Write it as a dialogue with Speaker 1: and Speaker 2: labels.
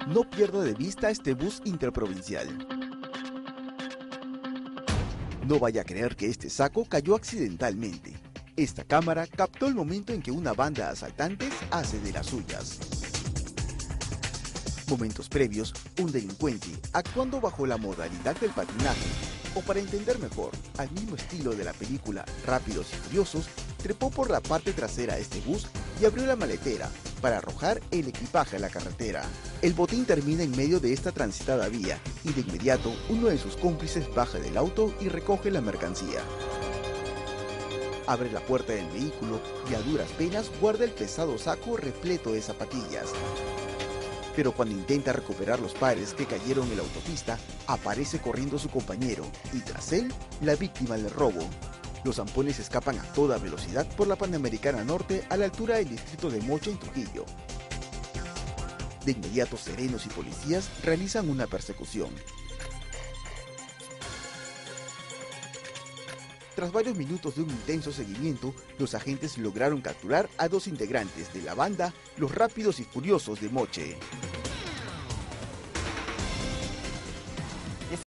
Speaker 1: No pierda de vista este bus interprovincial. No vaya a creer que este saco cayó accidentalmente. Esta cámara captó el momento en que una banda de asaltantes hace de las suyas. Momentos previos, un delincuente, actuando bajo la modalidad del patinaje, o para entender mejor, al mismo estilo de la película Rápidos y Furiosos, trepó por la parte trasera de este bus y abrió la maletera para arrojar el equipaje a la carretera. El botín termina en medio de esta transitada vía y de inmediato uno de sus cómplices baja del auto y recoge la mercancía. Abre la puerta del vehículo y a duras penas guarda el pesado saco repleto de zapatillas. Pero cuando intenta recuperar los pares que cayeron en la autopista, aparece corriendo su compañero y tras él, la víctima del robo. Los zampones escapan a toda velocidad por la Panamericana Norte a la altura del distrito de Mocha en Trujillo. De inmediato, serenos y policías realizan una persecución. Tras varios minutos de un intenso seguimiento, los agentes lograron capturar a dos integrantes de la banda Los Rápidos y Furiosos de Moche.